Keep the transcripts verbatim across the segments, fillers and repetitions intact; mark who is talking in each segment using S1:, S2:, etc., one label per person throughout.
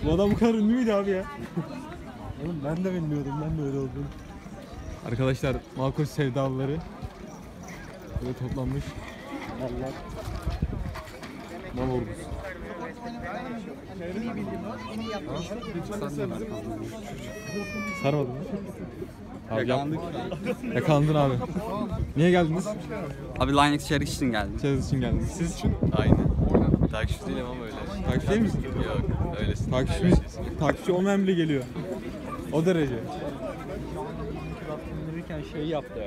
S1: Bu adam bu kadar ünlü müydü abi ya? Oğlum ben de bilmiyordum, ben de öyle oldum. Arkadaşlar Malkoç sevdalıları böyle toplanmış. Allah. Mal ordusu. Sarmadın mı? Abi yakalandık. Yakalandın abi. Niye geldiniz?
S2: Abi Linex içerik için geldim.
S1: İçerisi için geldiniz. Siz için?
S2: Aynen. Takipçi değilim ama öyle.
S1: Takipçi değil misin?
S2: Yok, öylesin.
S1: Takipçi, takipçi olmayan bile geliyor. O derece.
S3: Verirken şey yaptı.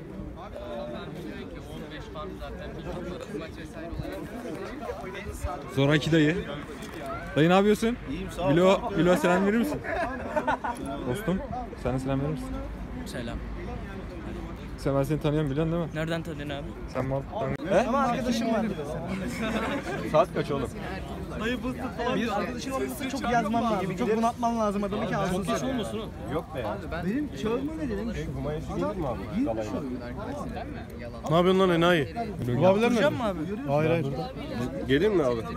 S1: Zoraki dayı. Dayı ne yapıyorsun?
S3: İyiyim sağ ol.
S1: Bilo, Bilo selam verir misin? Dostum, sen de selam verir misin?
S4: Selam.
S1: Sen ben seni tanıyorum biliyorsun değil mi?
S4: Nereden tanıyorsun abi?
S1: Sen mal...
S3: He? Ama arkadaşım var.
S1: Saat kaç oğlum?
S3: Bir arkadaşım olmasa çok yazmam lazım. Çok bunaltman lazım adamı ki ağzını
S4: Çok geç olmasın o.
S1: Yok be.
S3: Benim çağırma ne dedim?
S1: Humayesi gelir mi abi?
S5: Ne yapıyorsun lan enayi? Bu abiler mi?
S3: Duracağım mı abi?
S5: Hayır hayır. Gelin mi abi?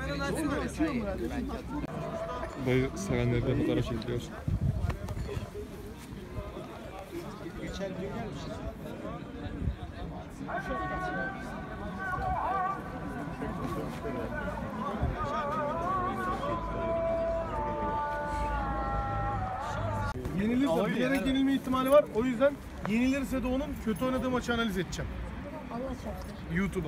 S1: Dayı sevenleri de fotoğraf çekiliyor.
S5: Yenilirse bilerek yenilme ihtimali var. O yüzden yenilirse de onun kötü oynadığı maçı analiz edeceğim.
S6: Allah çarpsın.
S5: YouTube'a.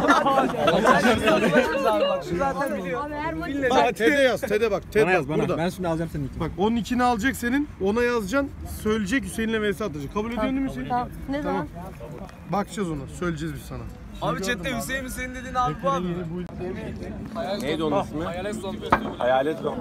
S3: Bak şu zaten biliyor.
S6: Abi her maç
S5: Bak TED'e yaz. TED'e bak. TED
S1: Bana yaz bana.
S5: burada.
S1: Ben şimdi alacağım senin iki.
S5: Bak onun ikini alacak senin. Ona yazacaksın. Söyleyecek Hüseyin'le vs atacak. Kabul ediyor musun Hüseyin?
S6: Tamam. Ne zaman?
S5: Bakacağız ona. Söyleyeceğiz biz sana.
S3: Abi chatte Hüseyin Hüseyin dediğin abi bu abi.
S7: Neydi onun ismi? Hayalet zombi. Hayalet zombi.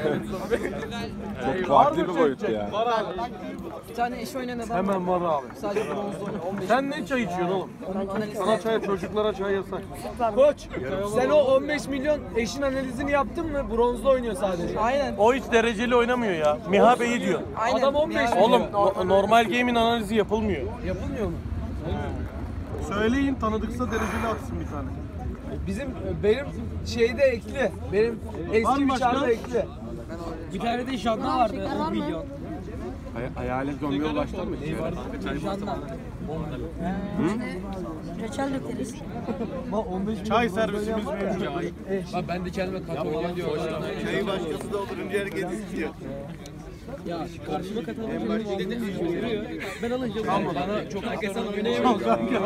S7: Çok farklı bir boyut ya.
S4: Bir tane eş oynayan adam
S5: Hemen var abi.
S4: sadece bronzda oynuyor. on beş.
S5: Sen ne çay içiyorsun oğlum? Sana çay, çocuklara çay yasak.
S3: Koç sen o on beş milyon eşin analizini yaptın mı? Bronzda oynuyor sadece. Aynen.
S5: O hiç dereceli oynamıyor ya. Miha Bey'i diyor.
S4: Aynen.
S3: Adam on beş
S5: Oğlum no- normal game'in analizi yapılmıyor.
S3: yapılmıyor mu?
S5: Söyleyin tanıdıksa dereceli atsın bir tane.
S3: Bizim benim şeyde ekli. Benim eski bir
S5: başka?
S3: çarda ekli.
S4: Bir tane de janna vardı on milyon.
S7: Hay- hayalet zombiye ulaştın mı?
S4: Janna.
S6: Reçel dökeriz.
S5: Çay servisimiz mevcut.
S4: Bak ben de kendime katalım diyor.
S7: Çayı başkası da olur önce herkes istiyor.
S4: Ya karşıma katalım diyor. Ben alınca bana çok herkes oynayamıyor.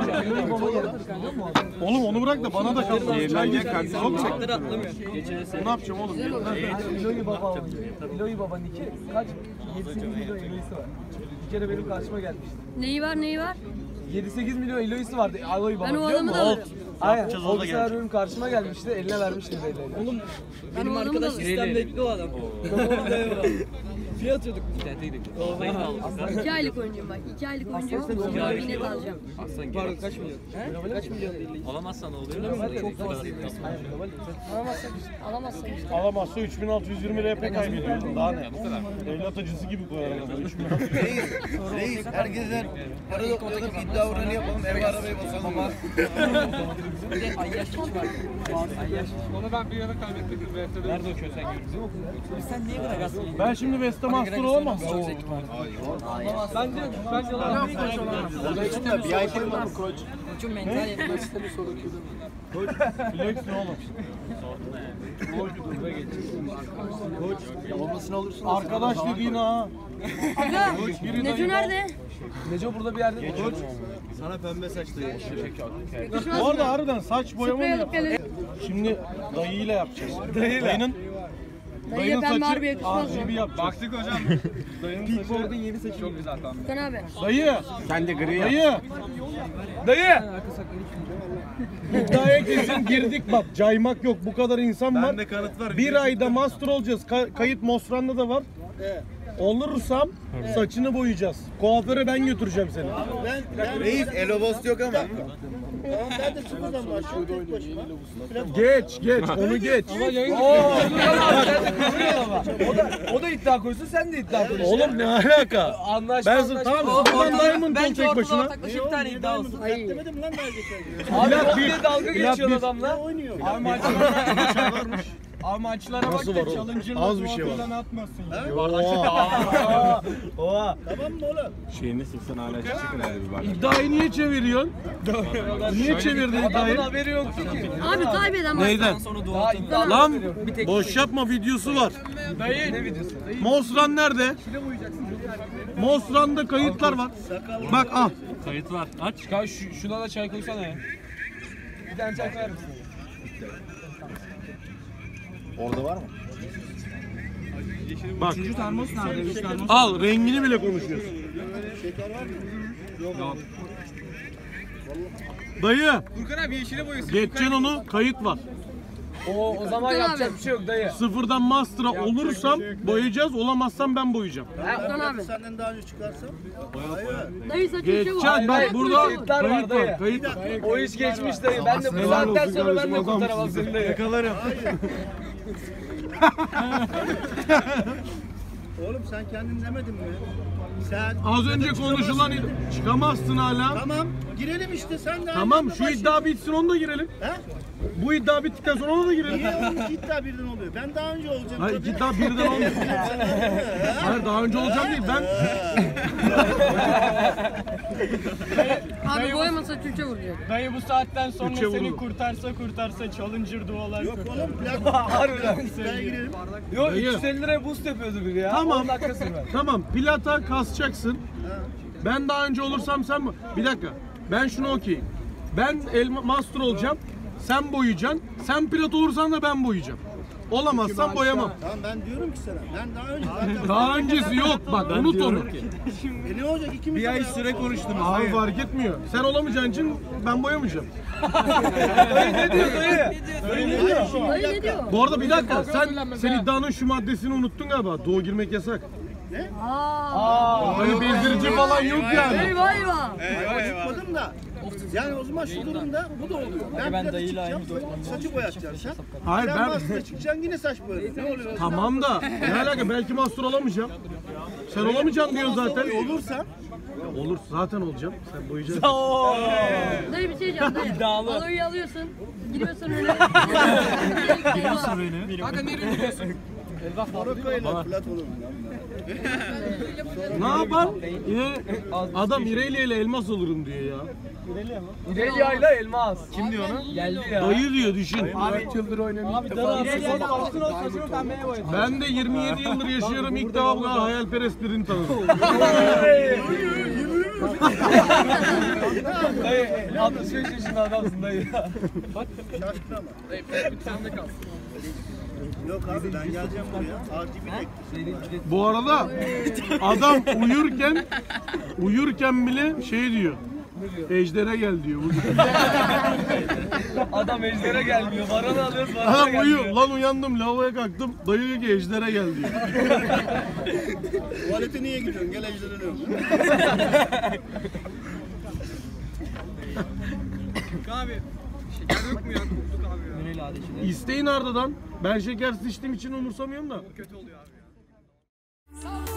S5: Oğlum onu bırak da bana da kalsın. Çay geç. Yok çek.
S4: Atları atlamıyor.
S5: Ne yapacağım oğlum?
S3: Eloy baba aldı. Eloy baba Niki kaç? yedi sekiz milyon Eloy'si var. Bir kere benim karşıma gelmişti.
S6: Neyi var neyi var?
S3: yedi sekiz milyon Eloy'si vardı. Eloy baba
S6: Ben o
S3: biliyor
S6: adamı
S3: musun?
S6: da alırım.
S3: Aynen. O sefer benim karşıma gelmişti. Eline vermişti Eloy'le. Oğlum
S4: Benim
S6: o adamı
S4: arkadaş
S6: da-
S4: sistemde ekli o adam. Fiyat atıyorduk. İnternete gidelim.
S6: İki aylık oyuncuyum bak. İki aylık oyuncuyum. İki aylık net alacağım.
S4: Pardon kaç milyon? He? Kaç milyon değil? Alamazsan ne oluyor? Çok fazla.
S6: Alamazsan alamazsın işte.
S5: Alamazsa üç bin altı yüz yirmi R P kaybediyorsun. Daha ne? Bu kadar. Evlat acısı gibi koyar adamı. üç bin altı yüz yirmi.
S7: Reis, herkesten para toplayalım, iddia oranı yapalım, eve arabayı basalım.
S4: Bir de Ayyaş hiç var. Ayyaş. Onu ben bir yana kaybettim. Nerede okuyorsun sen görüyorsun? Sen niye bırakasın?
S5: Ben şimdi Beste Master olamaz.
S3: ben de ben de olan
S7: Bir ay şey var mı koç?
S4: Koçum mental yapmak istemiyor.
S5: Flex ne oğlum?
S7: Olmasını olursun.
S5: Arkadaş dediğin ha.
S6: Aga Neco nerede?
S3: Neco burada bir yerde. Koç.
S7: Sana pembe saçlı
S5: Bu arada harbiden saç boyama mı
S6: Sprey alıp
S5: yapıyor?
S6: gelelim.
S5: Şimdi dayıyla yapacağız. Dayının
S6: Dayıya pembe harbi
S5: R
S6: yakışmaz
S5: G B
S6: mı?
S5: yapacağız. Baktık hocam. Dayının saçı.
S3: yeni saçı çok güzel tam.
S6: Furkan abi.
S5: Dayı.
S7: Sen de gri
S5: Dayı. Dayı. İddiaya kesin girdik bak. Caymak yok. Bu kadar insan var.
S7: Bende kanıt var.
S5: Bir ayda master olacağız. Ka- kayıt Mosran'da da var. Olursam saçını boyayacağız. Kuaföre ben götüreceğim seni.
S7: Reis, elobos yok ama.
S5: Geç geç onu geç.
S3: Oo. o da o da iddia koysun sen de iddia koysun.
S5: Oğlum ne alaka?
S3: Anlaşma
S5: Ben
S3: anlaşma.
S5: tamam buradan Diamond ol
S4: Bence
S5: tek
S4: ortada
S5: başına.
S4: ortaklaşa bir tane iddia olsun.
S3: Abi
S5: Bilal
S3: o
S5: bir-
S3: diye dalga
S5: Bilal
S3: geçiyor
S5: bir-
S3: adamla. Abi maçta
S4: Amaçlara bak
S5: Nasıl
S4: da
S5: var oğlum?
S4: challenger'la
S5: Az bir şey var.
S4: falan atmasın ya.
S5: Oha. Oha.
S7: Tamam mı oğlum?
S1: Şeyini sıksan hala çıkın hadi bir bak.
S5: İddiayı niye çeviriyorsun? Niye çevirdin
S3: Adamın
S5: iddiayı?
S3: haberi yoktu ki.
S6: Abi kaybeden bak.
S5: Neyden?
S3: Daha iddia
S5: Lan boş yapma, videosu var.
S3: Dayı. Ne videosu?
S5: Mosran nerede? Mosran'da kayıtlar var. Bak al.
S4: Kayıt var. Aç. Ya şu, şuna da çay koysana ya.
S3: Bir tane çay koyar mısın?
S5: Bak.
S4: Üçüncü termos nerede? Üç termos.
S5: Al, rengini bile konuşuyorsun. Dayı,
S4: Furkan abi yeşile boyasın.
S5: geçeceksin onu, kayıt var.
S3: O, o zaman
S6: Furkan
S3: yapacak
S6: abi.
S3: bir şey yok dayı.
S5: Sıfırdan master'a olursam boyayacağız, olamazsam ben boyayacağım.
S6: Furkan abi.
S7: Senden daha önce çıkarsam.
S6: Dayı saçın şey
S5: Geçeceksin,
S6: var.
S5: bak
S6: Saçın
S5: burada
S6: şey var.
S3: kayıtlar var
S5: kayıt
S3: dayı.
S5: var, kayıt var.
S3: O iş geçmiş dayı. Ben de bu
S5: Helal
S3: saatten
S5: olsun
S3: sonra ben
S5: kardeşim,
S3: de kurtaramam
S5: adamsın.
S3: seni dayı.
S5: Yakalarım.
S7: Oğlum sen kendin demedin mi? Sen
S5: Az önce konuşulan çıkamazsın hala.
S7: Tamam girelim işte sen de.
S5: Tamam,
S7: aynı
S5: şu
S7: anda
S5: iddia bitsin, onu da girelim.
S7: He?
S5: Bu iddia bittikten sonra ona da girelim.
S7: Niye oğlum iki iddia birden oluyor? Ben daha önce olacağım.
S5: Hayır,
S7: tabii.
S5: iki iddia birden olmuyor. Hayır, daha önce olacağım değil, ben
S6: Abi boyamasa üçe vuracak.
S4: Dayı bu saatten sonra
S5: Üçe
S4: seni
S5: vurdu.
S4: kurtarsa kurtarsa challenger dualar
S7: Yok
S4: kurtar.
S7: oğlum plak.
S3: Harbiden.
S7: İddiaya girelim.
S3: Yok
S5: Dayı.
S3: üç yüz elli liraya boost yapıyordu biri ya.
S5: Tamam.
S3: on dakika sürer.
S5: Tamam, plata kasacaksın. Ben daha önce olursam sen mi? Bir dakika. Ben şunu okeyim. Ben elma master olacağım. Sen boyayacaksın. Sen pilot olursan da ben boyayacağım. Olamazsan boyamam.
S7: Tamam ben diyorum ki sana. Ben daha önce zaten.
S5: Daha öncesi yok. Bak unut onu.
S7: E ne olacak ikimiz de beraber
S5: konuştum. Abi fark etmiyor. Sen olamayacağın için ben boyamayacağım.
S3: Dayı ne diyor dayı? Dayı ne diyor?
S6: Dayı ne diyor?
S5: Bu arada bir dakika. Sen sen iddianın şu maddesini unuttun galiba. Doğu girmek yasak.
S6: Aa.
S5: Hani bezdirici falan yok yani.
S6: Eyvah eyvah.
S7: Çıkmadım da. Yani o zaman şu durumda bu da oluyor. Ben, ben çıkacağım, saçı boyatacaksın sen.
S5: Hayır,
S7: sen
S5: ben-
S7: master'a çıkacaksın yine saç boyayacaksın. Ne oluyor?
S5: Tamam da ne alaka, belki master olamayacağım. Sen olamayacaksın diyorsun zaten.
S7: Olursan
S5: Olur, zaten olacağım. Sen boyayacaksın.
S6: Dayı bir şey diyeceğim dayı.
S3: İddialı.
S6: Aloyu alıyorsun. Giriyorsun öyle. Giriyorsun öyle.
S4: Kanka nereye gidiyorsun?
S7: Morokko'yla plat olur.
S5: Ne yapar? Yine adam İrelia ile elmas olurum diyor ya.
S3: İrelia ile elmas. Kim diyor onu? Geldi ya.
S5: Dayı diyor, düşün.
S3: dört yıldır oynamış. Abi İrelia'yı altın olsun saçımı pembeye boyadım.
S5: Ben de yirmi yedi yıldır yaşıyorum, ilk defa bu kadar hayalperest birini tanıdım.
S3: Dayı altmış beş yaşında adamsın dayı.
S7: Şaşkın ama. Yok abi ben geleceğim buraya. R G B
S5: Bu arada adam uyurken uyurken bile şey diyor. Ejder'e gel diyor.
S3: Adam ejdere gelmiyor. Varanı alıyoruz varana
S5: Adam
S3: gelmiyor.
S5: uyuyor. Lan uyandım, lavaboya kalktım. Dayı diyor ki Ejder'e gel diyor.
S7: Tuvalete niye gidiyorsun? Gel ejderha diyorum.
S4: Abi şeker yok mu ya? Korktuk abi ya.
S5: İsteyin Arda'dan. Ben şekersiz içtiğim için umursamıyorum da.
S4: Kötü oluyor abi ya.